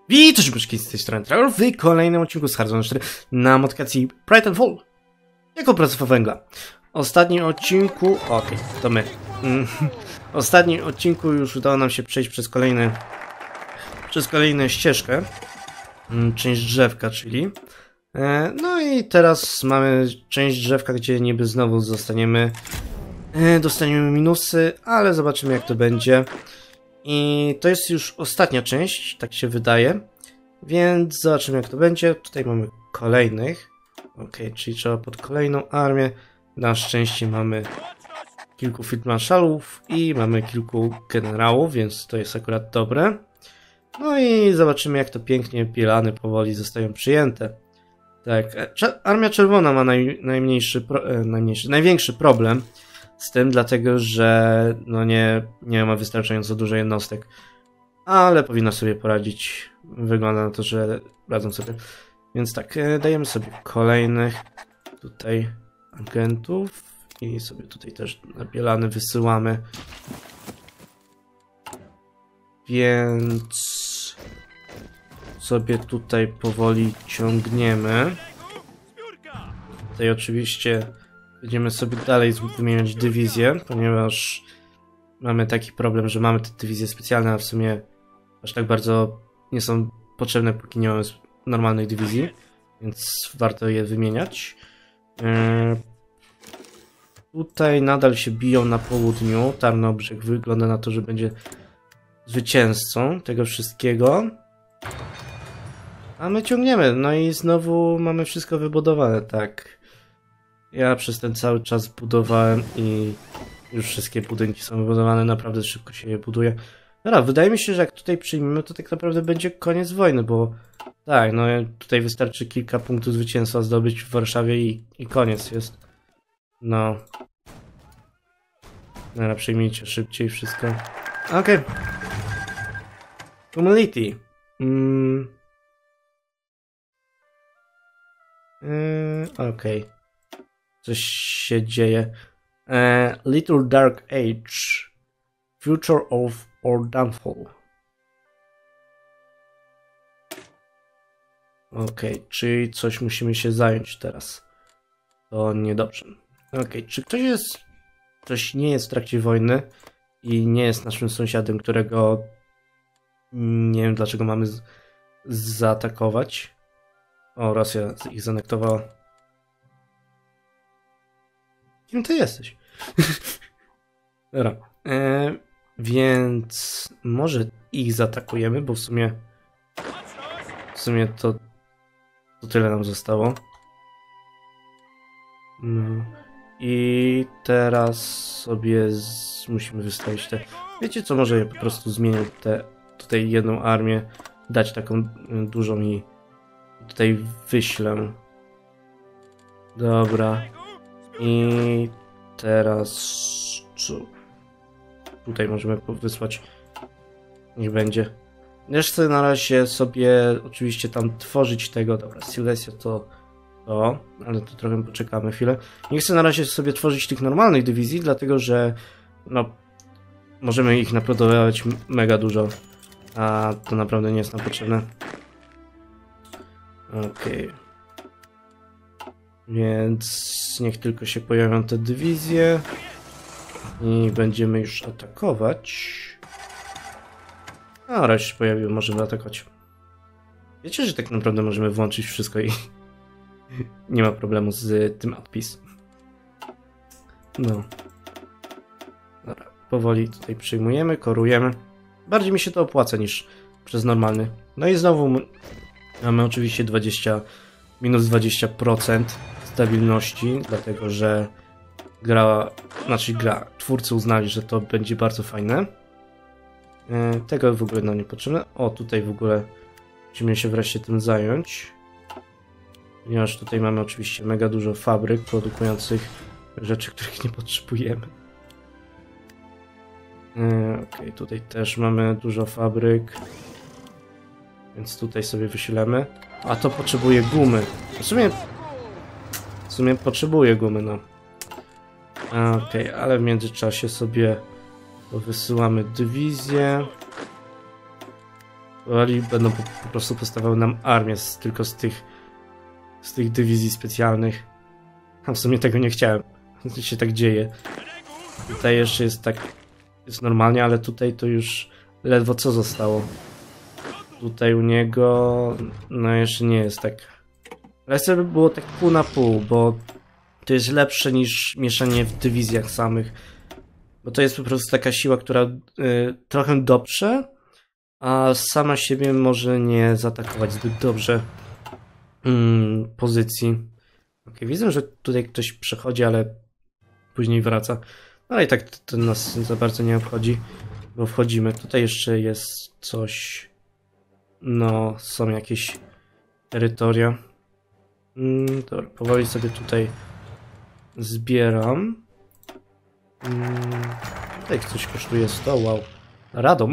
Witajcie buźki z tej strony Trevor w kolejnym odcinku z Hearthstone 4 na modyfikacji Pride and Fall jako pracowa węgla. Ostatnim odcinku... Okej, to my. W ostatnim odcinku już udało nam się przejść przez kolejną ścieżkę. Część drzewka, czyli... No i teraz mamy część drzewka, gdzie niby znowu dostaniemy minusy, ale zobaczymy jak to będzie. I to jest już ostatnia część, tak się wydaje. Więc zobaczymy jak to będzie. Tutaj mamy kolejnych. Ok, czyli trzeba pod kolejną armię. Na szczęście mamy kilku field marszalów i mamy kilku generałów, więc to jest akurat dobre. No i zobaczymy jak to pięknie pielany powoli zostają przyjęte. Tak, Armia Czerwona ma największy problem z tym, dlatego że no nie ma wystarczająco dużo jednostek, ale powinna sobie poradzić. Wygląda na to, że radzą sobie. Więc tak, dajemy sobie kolejnych tutaj agentów i sobie tutaj też nabielany wysyłamy. Więc sobie tutaj powoli ciągniemy. Tutaj oczywiście będziemy sobie dalej wymieniać dywizje, ponieważ mamy taki problem, że mamy te dywizje specjalne, a w sumie aż tak bardzo nie są potrzebne, póki nie mamy normalnych dywizji, więc warto je wymieniać. Tutaj nadal się biją na południu. Tarnobrzeg wygląda na to, że będzie zwycięzcą tego wszystkiego. A my ciągniemy, no i znowu mamy wszystko wybudowane, tak. Ja przez ten cały czas budowałem i już wszystkie budynki są wybudowane, naprawdę szybko się je buduje. Dobra, wydaje mi się, że jak tutaj przyjmiemy, to tak naprawdę będzie koniec wojny, bo tak, no tutaj wystarczy kilka punktów zwycięstwa zdobyć w Warszawie i koniec jest. No. Dobra, przyjmijcie szybciej wszystko. Okej. Humility. Okej. Coś się dzieje. Little Dark Age. Future of or Downfall. Okej, czyli coś musimy się zająć teraz. To niedobrze. Okej, czy ktoś nie jest w trakcie wojny i nie jest naszym sąsiadem, którego nie wiem dlaczego mamy zaatakować. O, Rosja ich zanektowała. Kim ty jesteś? Dobra. Więc może ich zaatakujemy, bo w sumie to tyle nam zostało. No. I teraz sobie musimy wystawić te... Wiecie co, może ja po prostu zmienię tutaj jedną armię, dać taką dużą i tutaj wyślę. Dobra. I teraz co? Tutaj możemy wysłać. Niech będzie. Nie chcę na razie sobie oczywiście tam tworzyć tego. Dobra, Silesia to, ale to trochę poczekamy chwilę. Nie chcę na razie sobie tworzyć tych normalnych dywizji, dlatego że no możemy ich naprodukować mega dużo, a to naprawdę nie jest nam potrzebne. Okej. Więc niech tylko się pojawią te dywizje i będziemy już atakować. A raz się pojawił, możemy atakować. Wiecie, że tak naprawdę możemy włączyć wszystko i nie ma problemu z tym odpis. No. Dobra, powoli tutaj przyjmujemy, korujemy. Bardziej mi się to opłaca niż przez normalny. No i znowu mamy oczywiście minus 20% stabilności, dlatego że twórcy uznali, że to będzie bardzo fajne. Tego w ogóle nam nie potrzebne. O, tutaj w ogóle musimy się wreszcie tym zająć. Ponieważ tutaj mamy oczywiście mega dużo fabryk produkujących rzeczy, których nie potrzebujemy. Okej, tutaj też mamy dużo fabryk. Więc tutaj sobie wyślemy. A to potrzebuje gumy. W sumie potrzebuje gumy, no. Okej, ale w międzyczasie sobie wysyłamy dywizję. Powoli będą po prostu postawały nam armię tylko z tych dywizji specjalnych. A w sumie tego nie chciałem. To się tak dzieje. Tutaj jeszcze jest tak... Jest normalnie, ale tutaj to już ledwo co zostało. Tutaj u niego... No jeszcze nie jest tak. Ale chcę, by było tak pół na pół, bo to jest lepsze niż mieszanie w dywizjach samych. Bo to jest po prostu taka siła, która trochę doprze, a sama siebie może nie zaatakować zbyt dobrze pozycji. Ok, widzę, że tutaj ktoś przechodzi, ale później wraca. No i tak to nas za bardzo nie obchodzi, bo wchodzimy. Tutaj jeszcze jest coś. No, są jakieś terytoria. Dobra, powoli sobie tutaj zbieram. Tutaj coś kosztuje 100, wow. Radom.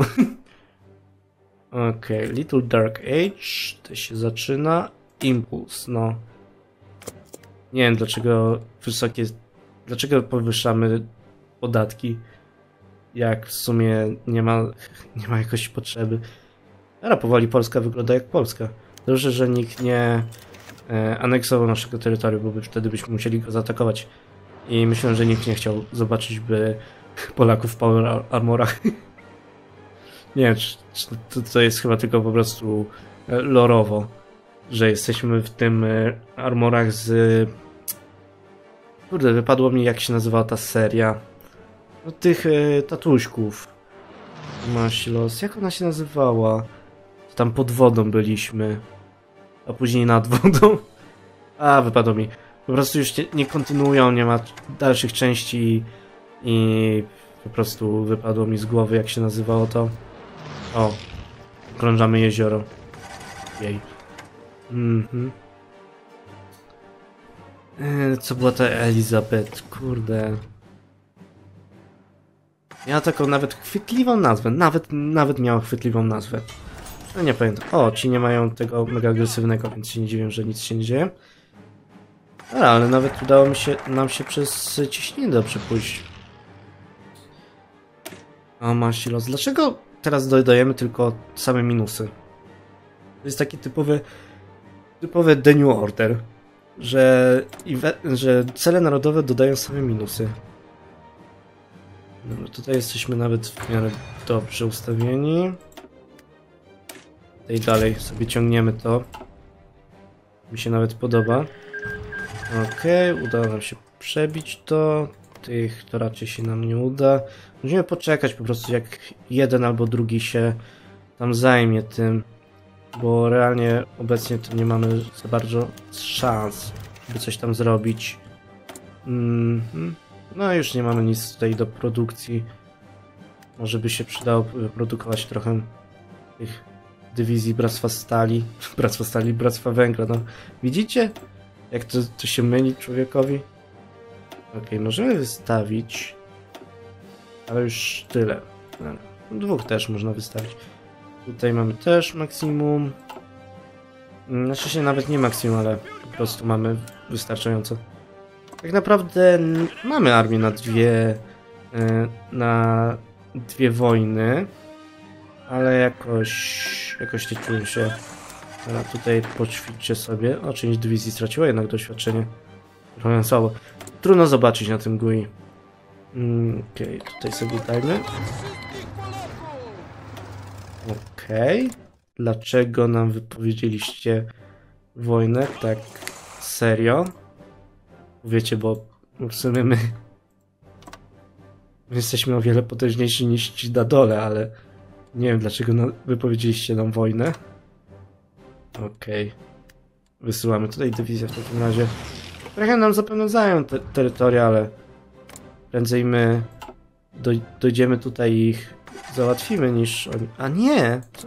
Okej, Little Dark Age. To się zaczyna. Impuls, no. Nie wiem dlaczego wysokie... Dlaczego powyższamy podatki, jak w sumie nie ma jakoś potrzeby. Ale powoli Polska wygląda jak Polska. Dobrze, że nikt nie aneksował naszego terytorium, bo wtedy byśmy musieli go zaatakować. I myślę, że nikt nie chciał zobaczyć by Polaków w power armorach. Nie, czy to jest chyba tylko po prostu lorowo, że jesteśmy w tym armorach z... Kurde, wypadło mi jak się nazywała ta seria. No tych tatuśków. Masilos, jak ona się nazywała? Tam pod wodą byliśmy. A później nad wodą. A, wypadło mi. Po prostu już nie kontynuują, nie ma dalszych części i po prostu wypadło mi z głowy, jak się nazywało to. O, okrążamy jezioro. Jej. Co była ta Elizabeth? Kurde. Miała taką nawet chwytliwą nazwę. Nawet miała chwytliwą nazwę. No nie pamiętam. O, ci nie mają tego mega agresywnego, więc się nie dziwię, że nic się nie dzieje. Ale nawet udało nam się przez ciśnienie dobrze pójść. O, Masilos. Dlaczego teraz dodajemy tylko same minusy? To jest taki typowy The New Order, że cele narodowe dodają same minusy. Dobra, tutaj jesteśmy nawet w miarę dobrze ustawieni. I dalej sobie ciągniemy to. Mi się nawet podoba. Okej, udało nam się przebić to. Tych to raczej się nam nie uda. Musimy poczekać po prostu, jak jeden albo drugi się tam zajmie tym. Bo realnie obecnie to nie mamy za bardzo szans, by coś tam zrobić. No już nie mamy nic tutaj do produkcji. Może by się przydało produkować trochę tych dywizji Bractwa Stali. Bractwa Węgla. No, widzicie? Jak to się myli człowiekowi? Okej, możemy wystawić. Ale już tyle. Dwóch też można wystawić. Tutaj mamy też maksimum. Znaczy się nawet nie maksimum, ale po prostu mamy wystarczająco. Tak naprawdę mamy armię na dwie wojny, ale jakoś nie czuję się. A tutaj poćwiczcie sobie. O, część dywizji straciła jednak doświadczenie. Trochę słabo. Trudno zobaczyć na tym GUI. Okej, tutaj sobie dajmy. Okej. Dlaczego nam wypowiedzieliście wojnę tak serio? Wiecie, bo w sumie my jesteśmy o wiele potężniejsi niż ci na dole, ale nie wiem dlaczego wypowiedzieliście nam wojnę. Okej. Wysyłamy tutaj dywizję w takim razie. Trochę nam zapewne zajął terytoria, ale prędzej my dojdziemy tutaj i ich załatwimy niż oni. A nie! Co?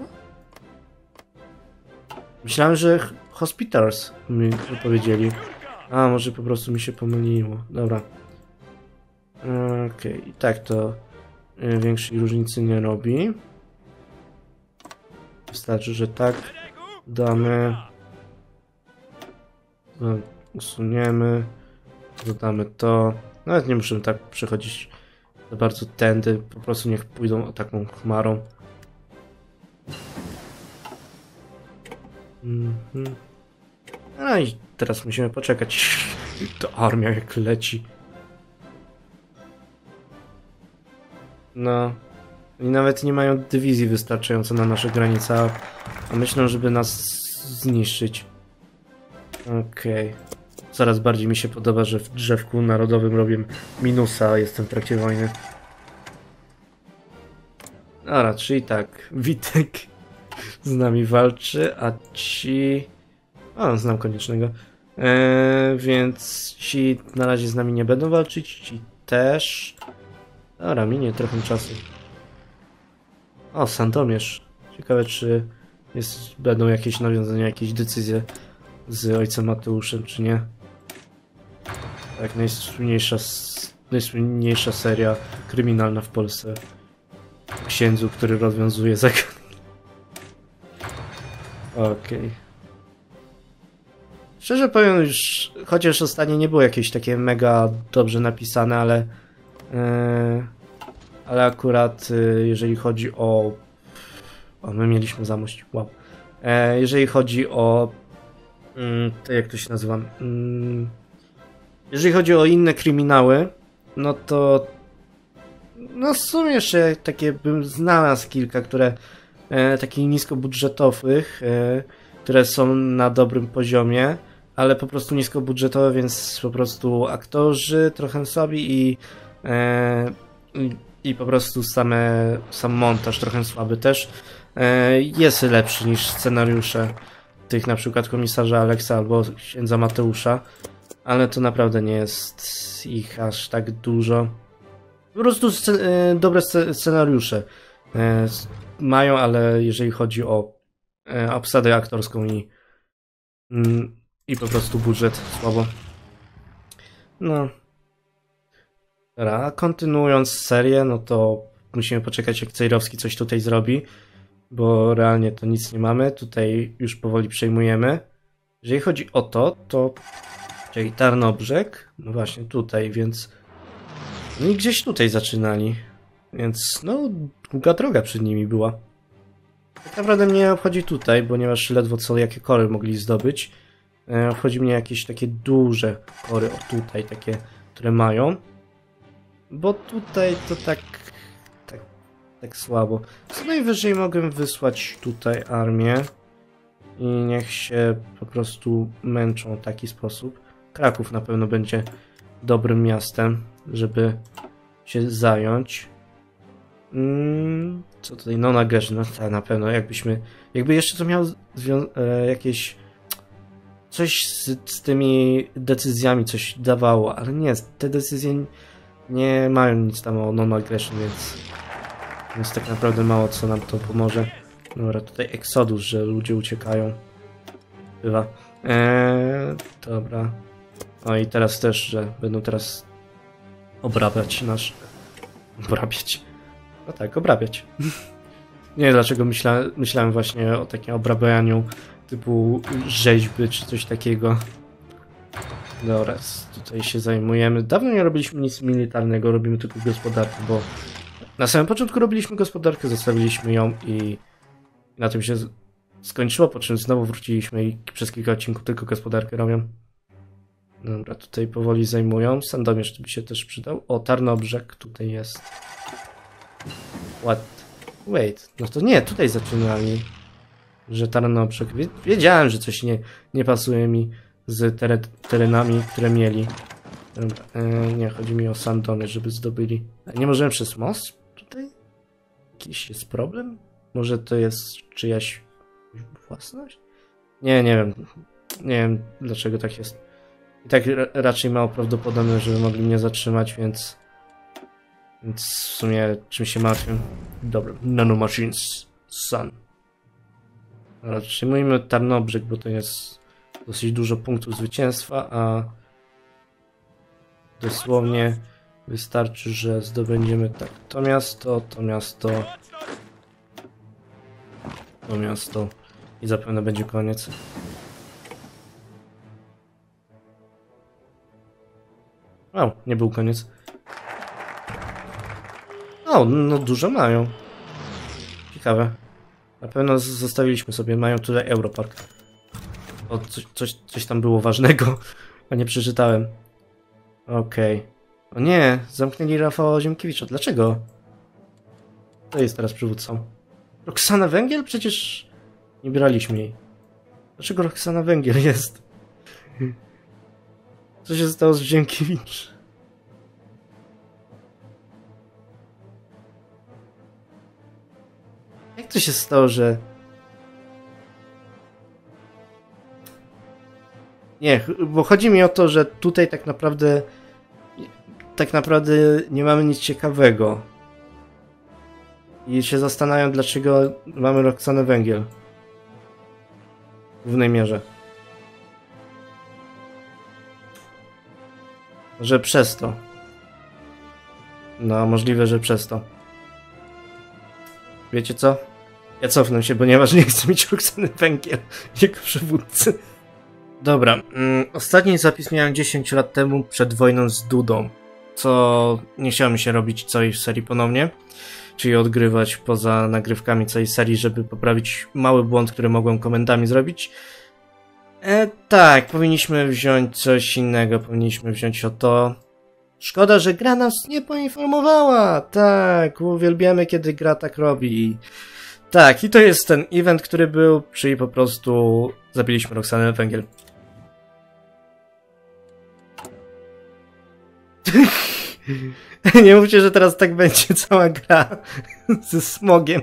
Myślałem, że Hospitals mi wypowiedzieli. A, może po prostu mi się pomyliło. Dobra. Okej, i tak to większej różnicy nie robi. Wystarczy, że tak damy. Usuniemy. Dodamy to. Nawet nie musimy tak przechodzić za bardzo tędy. Po prostu niech pójdą taką chmarą. Mhm. No i teraz musimy poczekać. To armia jak leci. No. I nawet nie mają dywizji wystarczająco na nasze granice, a myślą, żeby nas zniszczyć. Okej. Coraz bardziej mi się podoba, że w drzewku narodowym robię minusa, a jestem w trakcie wojny. A raczej tak. Witek z nami walczy, a ci... O, znam Koniecznego. Więc ci na razie z nami nie będą walczyć, ci też. Dobra, minie trochę czasu. O, Sandomierz. Ciekawe, czy będą jakieś nawiązania, jakieś decyzje z ojcem Mateuszem, czy nie. Tak, najsłynniejsza seria kryminalna w Polsce. Księdzu, który rozwiązuje zagadnienia. Okej. Szczerze powiem, już chociaż ostatnio nie było jakieś takie mega dobrze napisane, ale akurat jeżeli chodzi o... O, my mieliśmy zamość, wow. Jeżeli chodzi o... To jak to się nazywa? Jeżeli chodzi o inne kryminały, no to... No w sumie jeszcze takie bym znalazł kilka, które... takich niskobudżetowych, które są na dobrym poziomie, ale po prostu niskobudżetowe, więc po prostu aktorzy trochę słabi i po prostu sam montaż trochę słaby też. Jest lepszy niż scenariusze tych na przykład komisarza Aleksa albo księdza Mateusza, ale to naprawdę nie jest ich aż tak dużo. Po prostu dobre scenariusze mają, ale jeżeli chodzi o obsadę aktorską i po prostu budżet słabo. No. Dobra, kontynuując serię, no to musimy poczekać, jak Cejrowski coś tutaj zrobi, bo realnie to nic nie mamy. Tutaj już powoli przejmujemy. Jeżeli chodzi o to czyli Tarnobrzeg, no właśnie tutaj, więc no i gdzieś tutaj zaczynali, więc no długa droga przed nimi była. Tak naprawdę mnie obchodzi tutaj, ponieważ ledwo co jakie kory mogli zdobyć. Obchodzi mnie jakieś takie duże kory, o tutaj, takie, które mają. Bo tutaj to tak słabo. Co najwyżej mogę wysłać tutaj armię i niech się po prostu męczą w taki sposób. Kraków na pewno będzie dobrym miastem, żeby się zająć. Co tutaj? No na grze, no tak, na pewno. Jakby jeszcze to miało jakieś coś z tymi decyzjami coś dawało, ale nie, te decyzje nie mają nic tam o non-aggression, więc tak naprawdę mało co nam to pomoże. Dobra, tutaj Exodus, że ludzie uciekają. Bywa. Dobra. No i teraz też, że będą teraz obrabiać Obrabiać. No tak, obrabiać. Nie wiem dlaczego myślałem właśnie o takim obrabianiu typu rzeźby czy coś takiego. Dobra, tutaj się zajmujemy. Dawno nie robiliśmy nic militarnego, robimy tylko gospodarkę, bo na samym początku robiliśmy gospodarkę, zostawiliśmy ją i na tym się skończyło, po czym znowu wróciliśmy i przez kilka odcinków tylko gospodarkę robią. Dobra, tutaj powoli zajmują. Sandomierz by się też przydał. O, Tarnobrzeg tutaj jest. What? Wait, no to nie, tutaj zaczynali. Że Tarnobrzeg. Wiedziałem, że coś nie pasuje mi z terenami, które mieli. Dobra, nie, chodzi mi o Sandomierz, żeby zdobyli. A nie możemy przez most tutaj? Jakiś jest problem? Może to jest czyjaś własność? Nie wiem. Nie wiem, dlaczego tak jest. I tak raczej mało prawdopodobne, żeby mogli mnie zatrzymać, więc w sumie czym się martwię? Dobra, Nanomachines Sun. Dobra, przyjmujmy Tarnobrzeg, bo to jest dosyć dużo punktów zwycięstwa, a dosłownie wystarczy, że zdobędziemy tak to miasto i zapewne będzie koniec. O, nie był koniec. O, no dużo mają. Ciekawe. Na pewno zostawiliśmy sobie, mają tutaj Europark. O, coś tam było ważnego, a nie przeczytałem. Okej. O nie, zamknęli Rafała Ziemkiewicza. Dlaczego? Kto jest teraz przywódcą? Roxana Węgiel? Przecież nie braliśmy jej. Dlaczego Roxana Węgiel jest? Co się stało z Ziemkiewicz? Jak to się stało, że... Nie, bo chodzi mi o to, że tutaj tak naprawdę nie mamy nic ciekawego. I się zastanawiam, dlaczego mamy Roxanę Węgiel. W głównej mierze. Że przez to. No, możliwe, że przez to. Wiecie co? Ja cofnę się, ponieważ nie chcę mieć Roxany Węgiel jako przywódcy. Dobra, ostatni zapis miałem 10 lat temu przed wojną z Dudą. Co nie chciało mi się robić całej serii ponownie. Czyli odgrywać poza nagrywkami całej serii, żeby poprawić mały błąd, który mogłem komendami zrobić. Tak, powinniśmy wziąć coś innego. Powinniśmy wziąć o to... Szkoda, że gra nas nie poinformowała. Tak, uwielbiamy, kiedy gra tak robi. Tak, i to jest ten event, który był, czyli po prostu zabiliśmy Roxanę Węgiel. Nie mówcie, że teraz tak będzie cała gra ze smogiem.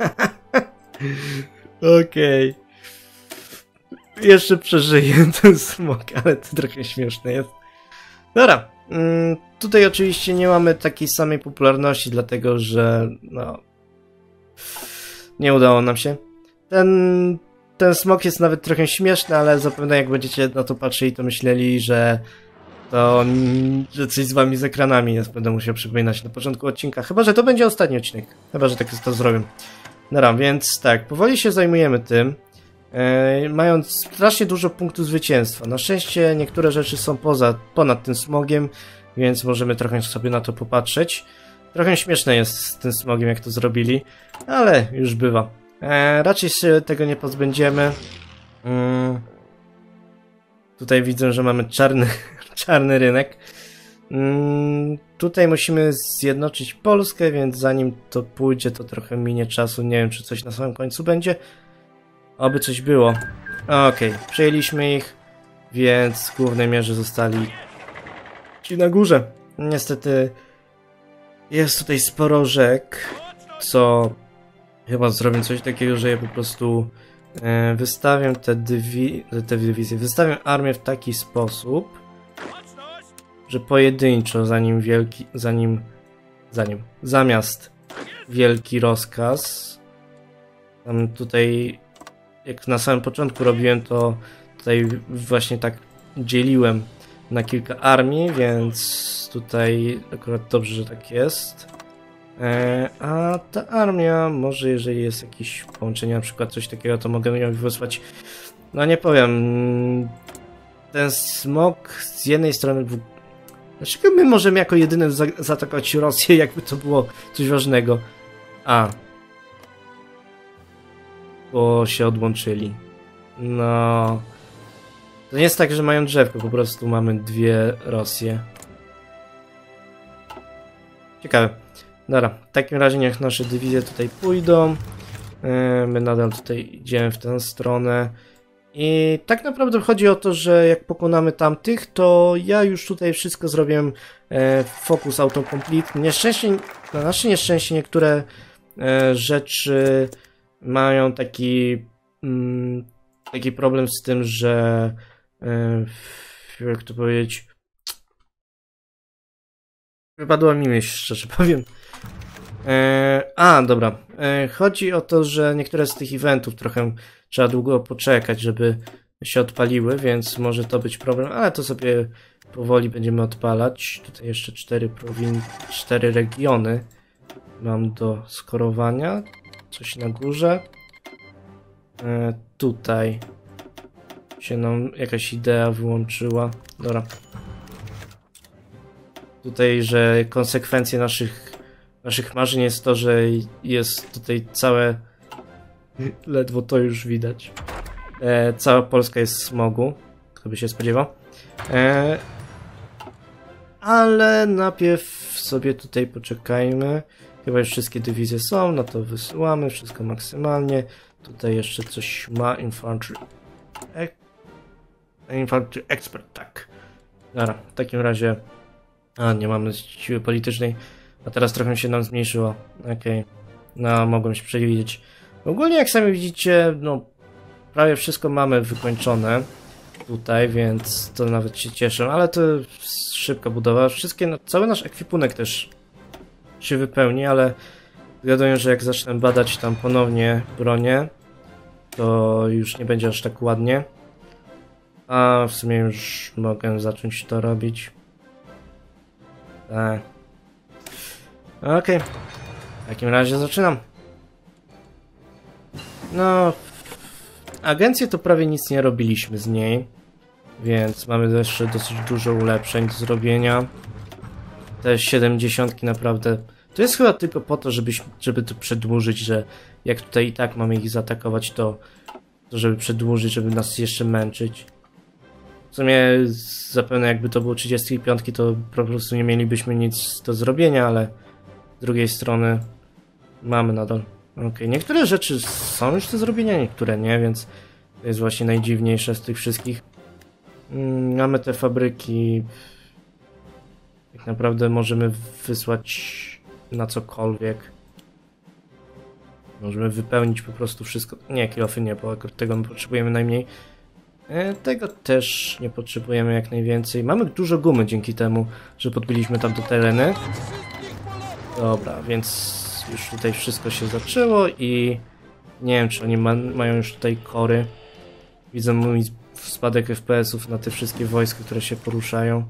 Okej. Jeszcze przeżyję ten smog, ale to trochę śmieszne jest. Dobra. Tutaj oczywiście nie mamy takiej samej popularności, dlatego że no... Nie udało nam się. Ten smog jest nawet trochę śmieszny, ale zapewne jak będziecie na to patrzyli, to myśleli, że coś z wami z ekranami jest. Będę musiał przypominać na początku odcinka. Chyba, że to będzie ostatni odcinek. Chyba, że tak to zrobię. Dobra, więc tak, powoli się zajmujemy tym. Mając strasznie dużo punktów zwycięstwa. Na szczęście niektóre rzeczy są ponad tym smogiem, więc możemy trochę sobie na to popatrzeć. Trochę śmieszne jest z tym smogiem, jak to zrobili, ale już bywa. Raczej się tego nie pozbędziemy. Tutaj widzę, że mamy czarny rynek. Tutaj musimy zjednoczyć Polskę, więc zanim to pójdzie, to trochę minie czasu. Nie wiem, czy coś na samym końcu będzie. Oby coś było. Okej, przejęliśmy ich, więc w głównej mierze zostali ci na górze. Niestety jest tutaj sporo rzek, co chyba zrobię coś takiego, że ja po prostu wystawiam te dywizje, wystawiam armię w taki sposób, że pojedynczo, zamiast wielki rozkaz, tam tutaj, jak na samym początku robiłem, to tutaj właśnie tak dzieliłem na kilka armii, więc tutaj akurat dobrze, że tak jest. A ta armia, może jeżeli jest jakieś połączenie, na przykład coś takiego, to mogę ją wysłać. No nie powiem. Ten smog z jednej strony... Dlaczego my możemy jako jedyne zaatakować Rosję, jakby to było coś ważnego? Bo się odłączyli. No... To nie jest tak, że mają drzewko, po prostu mamy dwie Rosje. Ciekawe. Dobra, w takim razie niech nasze dywizje tutaj pójdą. My nadal tutaj idziemy w tę stronę. I tak naprawdę chodzi o to, że jak pokonamy tamtych, to ja już tutaj wszystko zrobiłem focus autocomplete. Na nasze nieszczęście niektóre rzeczy mają taki problem z tym, że jak to powiedzieć, wypadła mi myśl, szczerze powiem. Dobra. Chodzi o to, że niektóre z tych eventów trochę trzeba długo poczekać, żeby się odpaliły, więc może to być problem, ale to sobie powoli będziemy odpalać. Tutaj jeszcze 4 regiony mam do skorowania. Coś na górze. Tutaj się nam jakaś idea wyłączyła. Dobra. Tutaj, że konsekwencje naszych marzeń jest to, że jest tutaj całe... Ledwo to już widać. Cała Polska jest w smogu. Kto by się spodziewał. Ale najpierw sobie tutaj poczekajmy. Chyba już wszystkie dywizje są, no to wysyłamy wszystko maksymalnie. Tutaj jeszcze coś ma Infantry Expert, tak. Dobra, w takim razie... A, nie mamy siły politycznej. A teraz trochę się nam zmniejszyło. Okej. No, mogłem się przewidzieć. Ogólnie, jak sami widzicie, no... Prawie wszystko mamy wykończone. Tutaj, więc to nawet się cieszę. Ale to szybka budowa. Wszystkie, no, cały nasz ekwipunek też się wypełni, ale... Zgaduję, że jak zacznę badać tam ponownie bronię, to już nie będzie aż tak ładnie. A w sumie już mogę zacząć to robić. Tak. Okej. W takim razie zaczynam. No... Agencję to prawie nic nie robiliśmy z niej. Więc mamy jeszcze dosyć dużo ulepszeń do zrobienia. Te 70 naprawdę... To jest chyba tylko po to, żeby to przedłużyć, że jak tutaj i tak mamy ich zaatakować, to żeby przedłużyć, żeby nas jeszcze męczyć. W sumie zapewne jakby to było 35, to po prostu nie mielibyśmy nic do zrobienia, ale z drugiej strony mamy nadal. Okej, niektóre rzeczy są już do zrobienia, niektóre nie, więc to jest właśnie najdziwniejsze z tych wszystkich. Mamy te fabryki. Tak naprawdę możemy wysłać na cokolwiek. Możemy wypełnić po prostu wszystko. Nie, kilofy nie, bo tego my potrzebujemy najmniej. Tego też nie potrzebujemy jak najwięcej. Mamy dużo gumy dzięki temu, że podbiliśmy tam te tereny. Dobra, więc już tutaj wszystko się zaczęło i nie wiem, czy oni mają już tutaj kory. Widzę mój spadek FPS-ów na te wszystkie wojska, które się poruszają.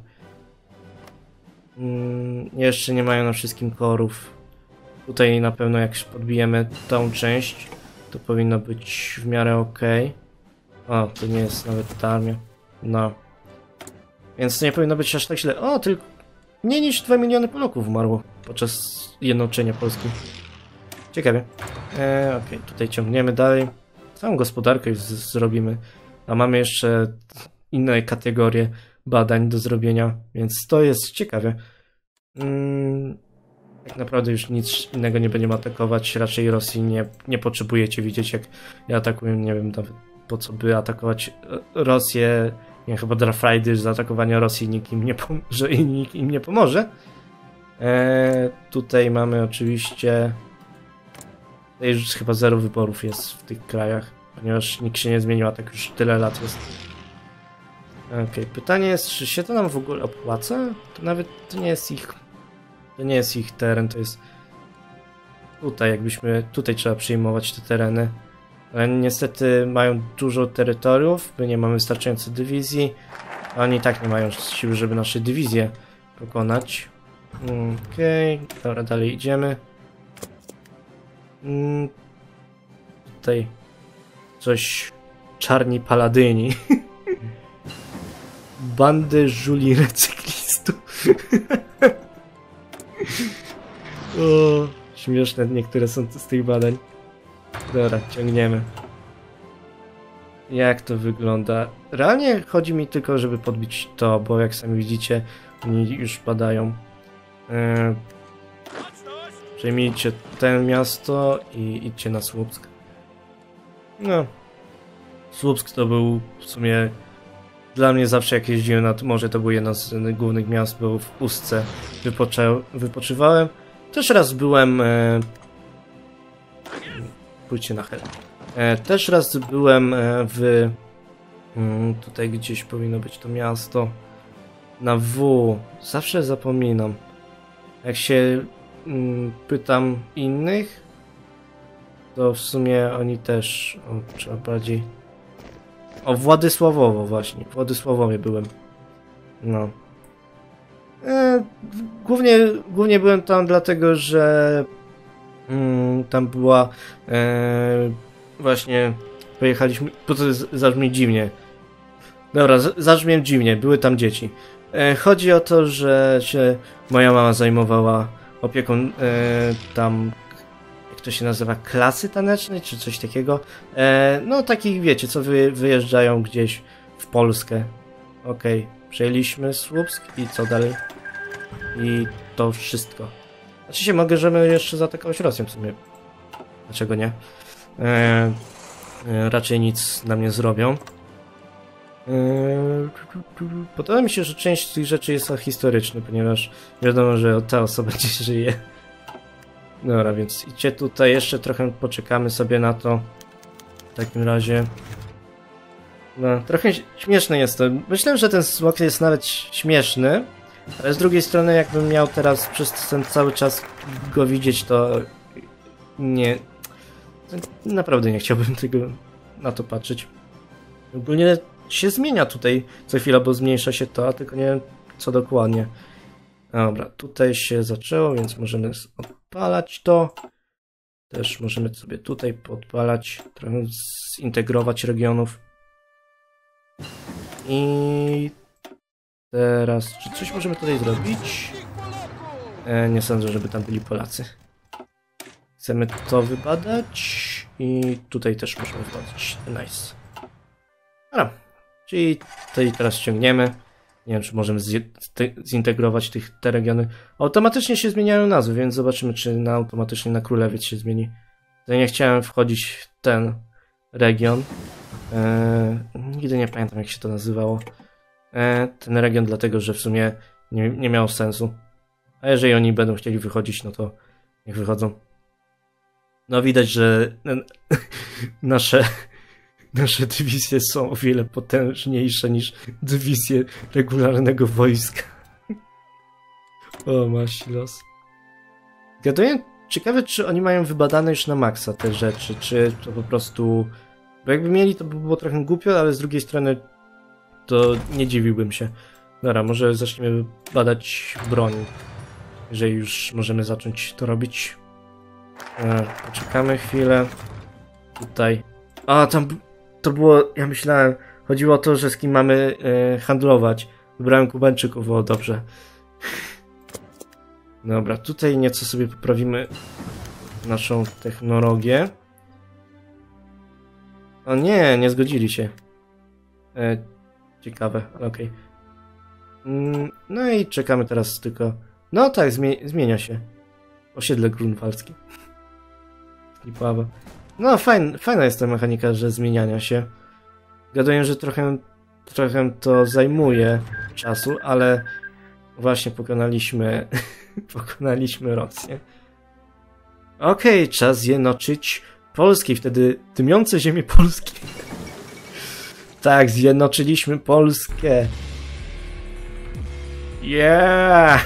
Jeszcze nie mają na wszystkim korów. Tutaj na pewno jak podbijemy tą część, to powinno być w miarę ok. O, to nie jest nawet ta armia. No. Więc to nie powinno być aż tak źle. O, tylko mniej niż 2 miliony Polaków umarło podczas jednoczenia Polski. Ciekawie. Okej, tutaj ciągniemy dalej. Całą gospodarkę już zrobimy. A mamy jeszcze inne kategorie badań do zrobienia, więc to jest ciekawe. Tak naprawdę już nic innego nie będziemy atakować. Raczej Rosji nie potrzebujecie widzieć, jak ja atakuję. Nie wiem nawet po co by atakować Rosję. Nie, chyba dla frajdy zaatakowania Rosji nikt im nie pomoże. Tutaj mamy oczywiście... Tutaj już chyba 0 wyborów jest w tych krajach, ponieważ nikt się nie zmienił, a tak już tyle lat jest. Okej, pytanie jest, czy się to nam w ogóle opłaca? To nawet to nie jest ich teren, to jest tutaj, tutaj trzeba przyjmować te tereny. Ale niestety mają dużo terytoriów, my nie mamy wystarczająco dywizji, a oni i tak nie mają siły, żeby nasze dywizje pokonać. Okej, dobra, dalej idziemy. Tutaj coś czarni paladyni. Bandy żuli recyklistów. O, śmieszne niektóre są z tych badań. Dobra, ciągniemy. Jak to wygląda? Realnie chodzi mi tylko, żeby podbić to, bo jak sami widzicie, oni już badają. Przejmijcie to miasto i idźcie na Słupsk. No. Słupsk to był w sumie dla mnie zawsze jak jeździłem nad morze, to był jedno z głównych miast, bo w Ustce wypoczywałem. Też raz byłem... Pójdźcie na hel. Też raz byłem w... Tutaj gdzieś powinno być to miasto. Na W. Zawsze zapominam. Jak się pytam innych, to w sumie oni też... O, trzeba bardziej... O, Władysławowo właśnie. W Władysławowie byłem. No. Głównie byłem tam dlatego, że tam była właśnie pojechaliśmy, bo to zabrzmi dziwnie. Dobra, zabrzmi dziwnie, były tam dzieci. Chodzi o to, że się moja mama zajmowała opieką tam, jak to się nazywa, klasy tanecznej, czy coś takiego. No takich, wiecie, co wyjeżdżają gdzieś w Polskę. Okej, przejęliśmy Słupsk i co dalej? I to wszystko. Znaczy się, możemy jeszcze zaatakować Rosję w sumie. Dlaczego nie? Raczej nic nam nie zrobią. Podoba mi się, że część z tych rzeczy jest historyczna, ponieważ wiadomo, że ta osoba dziś żyje. Dobra, więc idźcie tutaj, jeszcze trochę poczekamy sobie na to. W takim razie... No, trochę śmieszne jest to. Myślę, że ten smok jest nawet śmieszny, ale z drugiej strony, jakbym miał teraz przez ten cały czas go widzieć, to nie... Naprawdę nie chciałbym na to patrzeć. Ogólnie się zmienia tutaj co chwila, bo zmniejsza się to, a tylko nie wiem co dokładnie. Dobra, tutaj się zaczęło, więc możemy odpalać to. Też możemy sobie tutaj podpalać, trochę zintegrować regionów. I teraz, czy coś możemy tutaj zrobić? Nie sądzę, żeby tam byli Polacy. Chcemy to wybadać i tutaj też możemy wybadać. Nice. Dobra, czyli tutaj teraz ściągniemy. Nie wiem, czy możemy zintegrować te regiony. Automatycznie się zmieniają nazwy, więc zobaczymy, czy automatycznie na Królewiec się zmieni. Tutaj nie chciałem wchodzić w ten region. Nigdy nie pamiętam, jak się to nazywało. Ten region, dlatego że w sumie nie miało sensu. A jeżeli oni będą chcieli wychodzić, no to niech wychodzą. No widać, że nasze dywizje są o wiele potężniejsze niż dywizje regularnego wojska. O, masz los. Gaduję, ciekawe, czy oni mają wybadane już na maksa te rzeczy, czy to po prostu... Bo jakby mieli, to by było trochę głupio, ale z drugiej strony to nie dziwiłbym się. Dobra, może zaczniemy badać broń. Jeżeli już możemy zacząć to robić. Poczekamy chwilę. Tutaj. A, tam to było, ja myślałem, chodziło o to, że z kim mamy handlować. Wybrałem Kubańczyków, o dobrze. Dobra, tutaj nieco sobie poprawimy naszą technologię. O nie, nie zgodzili się. Ciekawe, ale okej. No i czekamy teraz tylko... No tak, zmienia się. Osiedle grunwaldzkie. Lipawa. No fajna jest ta mechanika, że zmieniania się. Gaduję, że trochę to zajmuje czasu, ale właśnie pokonaliśmy Rosję. Okej, czas zjednoczyć Polski, wtedy dymiące ziemie polskie. Tak, zjednoczyliśmy Polskę. Yeah!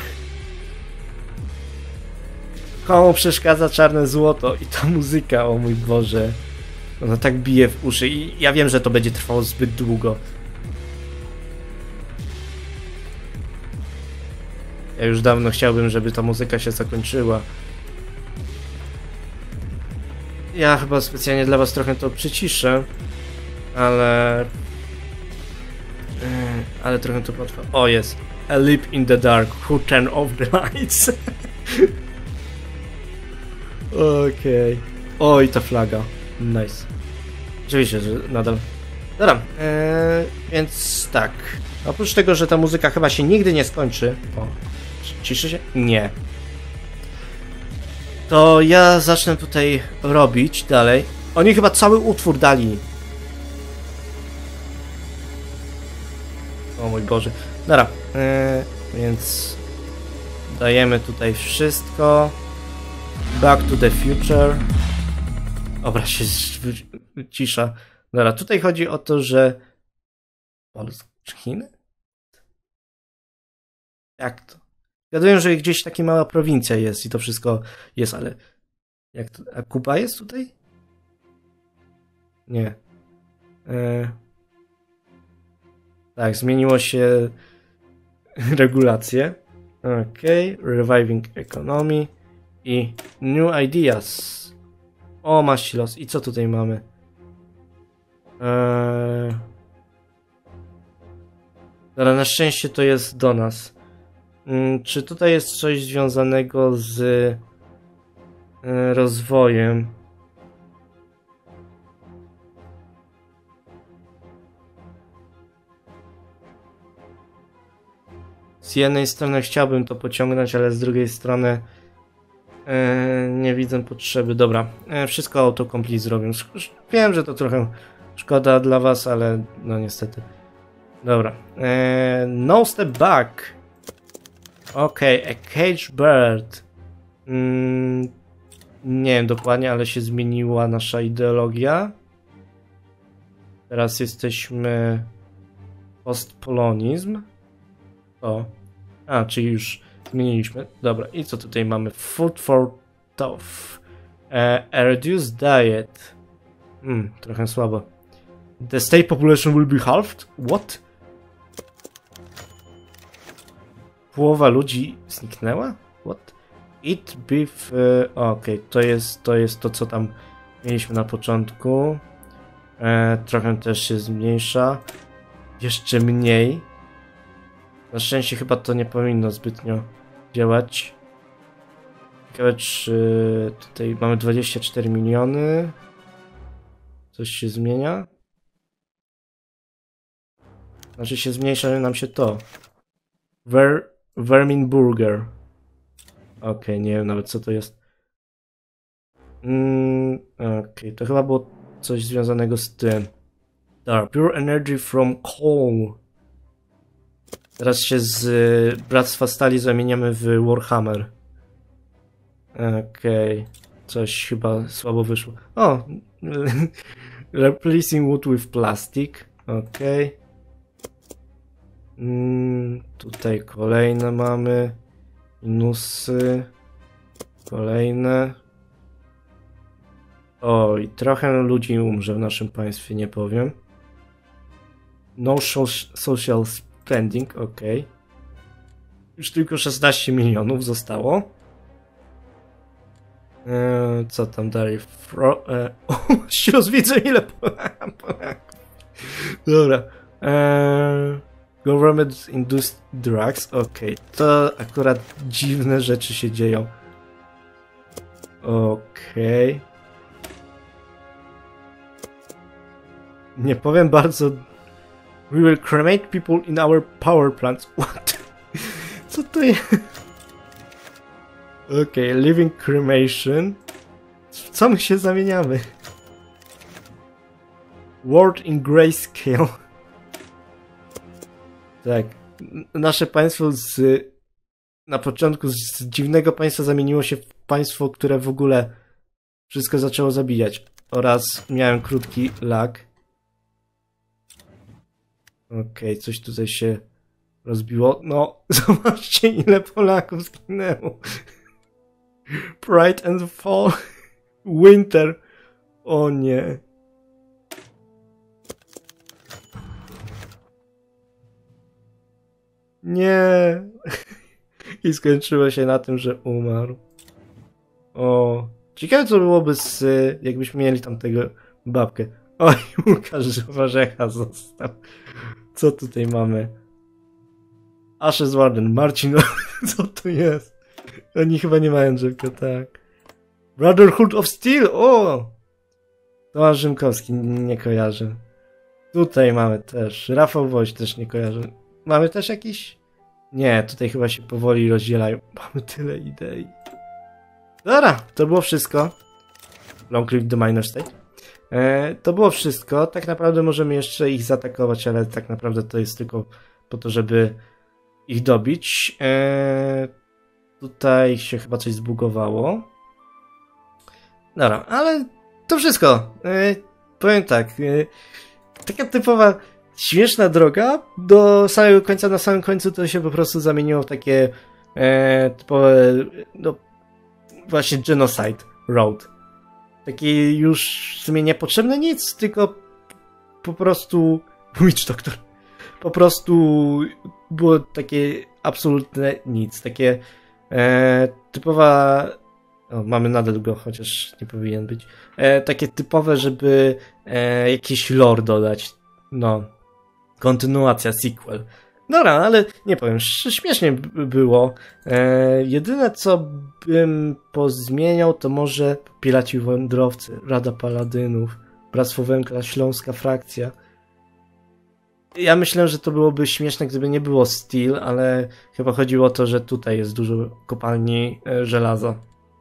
Komu przeszkadza czarne złoto i ta muzyka, o mój Boże. Ona tak bije w uszy i ja wiem, że to będzie trwało zbyt długo. Ja już dawno chciałbym, żeby ta muzyka się zakończyła. Ja chyba specjalnie dla was trochę to przyciszę, ale trochę to potrwa. O, jest. A leap in the dark. Who turned off the lights? Okej. Oj, ta flaga. Nice. Oczywiście, że nadal. Dobra, więc tak. Oprócz tego, że ta muzyka chyba się nigdy nie skończy. O, ciszy się? Nie. To ja zacznę tutaj robić dalej. Oni chyba cały utwór dali. O mój Boże. Dobra, więc dajemy tutaj wszystko. Back to the future. Dobra, się cisza. Dobra, tutaj chodzi o to, że... Polska czy Chiny? Jak to? Wiadomo, że gdzieś taka mała prowincja jest i to wszystko jest, ale... Jak to? A Kuba jest tutaj? Nie. Tak, zmieniło się regulacje. Okej, reviving economy i new ideas. O, masz los. I co tutaj mamy? Ale na szczęście to jest do nas. Czy tutaj jest coś związanego z rozwojem. Z jednej strony chciałbym to pociągnąć, ale z drugiej strony nie widzę potrzeby. Dobra, wszystko autocomplete zrobię. Wiem, że to trochę szkoda dla was, ale no niestety. Dobra. No step back. Okej, a cage bird. Nie wiem dokładnie, ale się zmieniła nasza ideologia. Teraz jesteśmy postpolonizm. O. A, czyli już zmieniliśmy. Dobra, i co tutaj mamy? Food for tough. A reduced diet. Trochę słabo. The state population will be halved? What? Połowa ludzi zniknęła? What? Eat beef... Okej, to jest to, co tam mieliśmy na początku. Trochę też się zmniejsza. Jeszcze mniej. Na szczęście chyba to nie powinno zbytnio działać. Ciekawe, czy tutaj mamy 24 miliony. Coś się zmienia? Znaczy się zmniejsza nam się to. Vermin Burger. Okej, nie wiem nawet co to jest. Okej, to chyba było coś związanego z tym. Dobra, Pure Energy from Coal. Teraz się z Bractwa Stali zamieniamy w Warhammer. Okej. Coś chyba słabo wyszło. O! Replacing wood with plastic. Okej. Tutaj kolejne mamy. Minusy. Kolejne. O, i trochę ludzi umrze w naszym państwie, nie powiem. No social spending, ok. Już tylko 16 milionów zostało. Co tam dalej? Się rozwidzę ile Polaków. Dobra. Government induced drugs, ok. To akurat dziwne rzeczy się dzieją. Okej. Nie powiem bardzo... We will cremate people in our power plants. What? Co to jest? Okej, living cremation. W co my się zamieniamy? World in grayscale. Tak. Nasze państwo na początku z dziwnego państwa zamieniło się w państwo, które w ogóle wszystko zaczęło zabijać. Oraz miałem krótki lag. Okej, coś tutaj się rozbiło. No, zobaczcie ile Polaków zginęło. Pride and Fall. Winter. O nie. Nie. I skończyło się na tym, że umarł. O. Ciekawe co byłoby jakbyśmy mieli tam tego babkę. Oj, Łukasz Warzecha został. Co tutaj mamy? Ashes Warden, Marcin, co to jest? Oni chyba nie mają drzewka, tak. Brotherhood of Steel, o! Tomasz Rzymkowski, nie kojarzę. Tutaj mamy też, Rafał Woś też nie kojarzę. Mamy też jakiś? Nie, tutaj chyba się powoli rozdzielają. Mamy tyle idei. Dobra, to było wszystko. Long live the minor state. To było wszystko. Tak naprawdę możemy jeszcze ich zaatakować, ale tak naprawdę to jest tylko po to, żeby ich dobić. Tutaj się chyba coś zbugowało. Dobra, ale to wszystko. Powiem tak. Taka typowa śmieszna droga do samego końca. Na samym końcu to się po prostu zamieniło w takie typowe no, właśnie Genocide Road. Taki już w sumie niepotrzebny nic, tylko po prostu Witch Doctor. Po prostu było takie absolutne nic. Takie typowa... O, mamy nadal go, chociaż nie powinien być. Takie typowe, żeby jakiś lore dodać. No. Kontynuacja, sequel. Dobra, ale nie powiem, śmiesznie było. Jedyne co bym pozmieniał, to może Piraci Wędrowcy, Rada Paladynów, Bractwo Węgla, Śląska Frakcja. Ja myślę, że to byłoby śmieszne, gdyby nie było Steel, ale chyba chodziło o to, że tutaj jest dużo kopalni żelaza.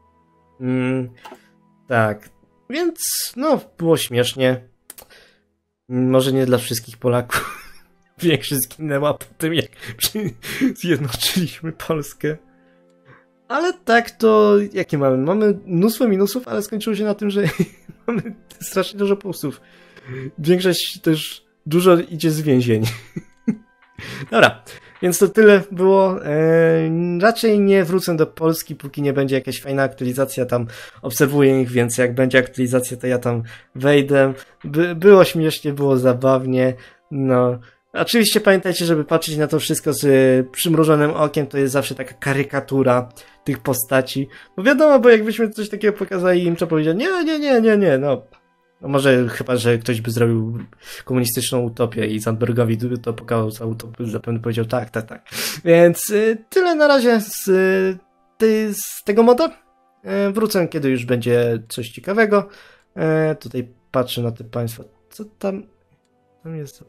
Tak, więc no, było śmiesznie. Może nie dla wszystkich Polaków. Większość zginęła po tym, jak zjednoczyliśmy Polskę. Ale tak to, jakie mamy? Mamy mnóstwo minusów, ale skończyło się na tym, że mamy strasznie dużo plusów. Większość też dużo idzie z więzień. Dobra, więc to tyle było. Raczej nie wrócę do Polski, póki nie będzie jakaś fajna aktualizacja. Tam obserwuję ich, więc jak będzie aktualizacja, to ja tam wejdę. Było śmiesznie, było zabawnie. No, oczywiście pamiętajcie, żeby patrzeć na to wszystko z przymrużonym okiem. To jest zawsze taka karykatura tych postaci. Bo wiadomo, bo jakbyśmy coś takiego pokazali im, to powiedział nie, no. No może chyba, że ktoś by zrobił komunistyczną utopię i Zandbergowi to pokazał, to by zapewne powiedział tak. Więc tyle na razie z tego moda. Wrócę, kiedy już będzie coś ciekawego. Tutaj patrzę na te państwa. Co tam? Tam jest...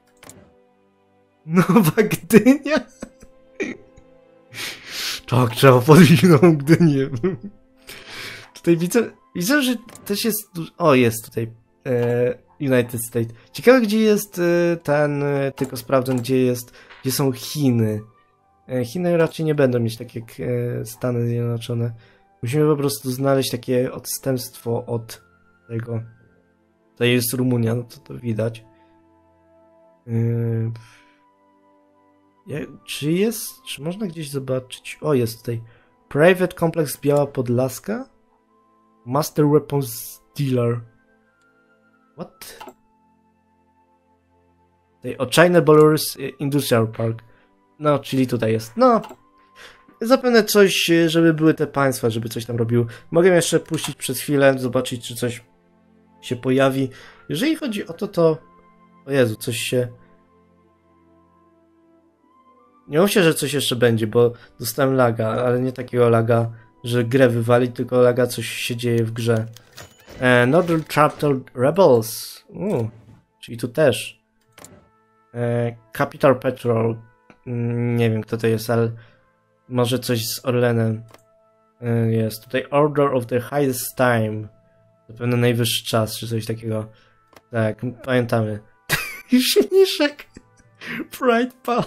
Nowa Gdynia? Tak, trzeba podbić Nową Gdynię. Tutaj widzę, że też jest... O, jest tutaj United States. Ciekawe, gdzie jest tylko sprawdzę, gdzie są Chiny. Chiny raczej nie będą mieć tak jak Stany Zjednoczone. Musimy po prostu znaleźć takie odstępstwo od tego. Tutaj jest Rumunia, no to widać. Czy można gdzieś zobaczyć? O, jest tutaj. Private Complex Biała Podlaska? Master Weapons Dealer. What? Tutaj o China Borders Industrial Park. No, czyli tutaj jest. No, zapewne coś, żeby były te państwa, żeby coś tam robił. Mogę jeszcze puścić przez chwilę, zobaczyć, czy coś się pojawi. Jeżeli chodzi o to... O Jezu, coś się... Nie mówcie, że coś jeszcze będzie, bo dostałem laga, ale nie takiego laga, że grę wywali, tylko laga, coś się dzieje w grze. Northern Chapter Rebels. Czyli tu też. Capital Petrol. Nie wiem, kto to jest, ale może coś z Orlenem jest. Tutaj Order of the Highest Time. Zapewne najwyższy czas, czy coś takiego. Tak, pamiętamy. Silniszek. Pride Pal.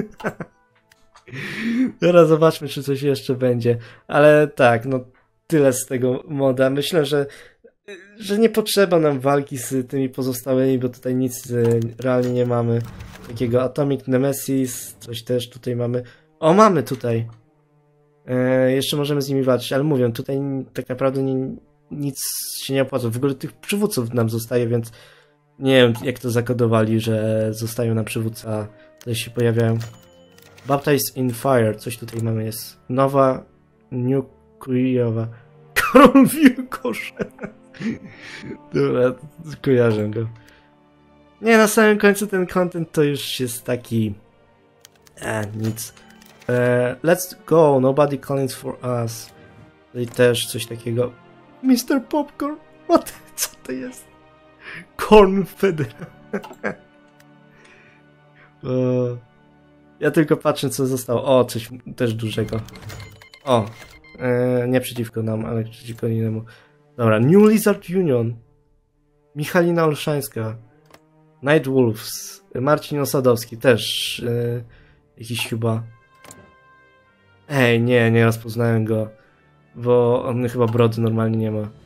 Teraz zobaczmy, czy coś jeszcze będzie. Ale tak, no tyle z tego moda. Myślę, że nie potrzeba nam walki z tymi pozostałymi, bo tutaj nic realnie nie mamy. Takiego Atomic Nemesis, coś też tutaj mamy. O, mamy tutaj. Jeszcze możemy z nimi walczyć, ale mówię, tutaj tak naprawdę nic się nie opłaca. W ogóle tych przywódców nam zostaje, więc nie wiem, jak to zakodowali, że zostają na przywódca, tutaj się pojawiają. Baptized in Fire, coś tutaj mamy, jest nowa, nukleowa. Karol Wilkosz. Dobra, kojarzę go. Nie, na samym końcu ten content to już jest taki... nic. Let's go, nobody calling for us. Tutaj też coś takiego. Mr. Popcorn? What? Co to jest? Corn Federa. Ja tylko patrzę, co zostało. O, coś też dużego. O, nie przeciwko nam, ale przeciwko innemu. Dobra, New Lizard Union. Michalina Olszańska. Nightwolves. Marcin Osadowski też. Jakiś chyba... Ej, nie rozpoznałem go. Bo on chyba brody normalnie nie ma.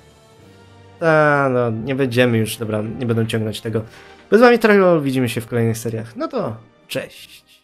No, nie będziemy już, dobra, nie będę ciągnąć tego. Bez wami Trajol, widzimy się w kolejnych seriach. No to, cześć.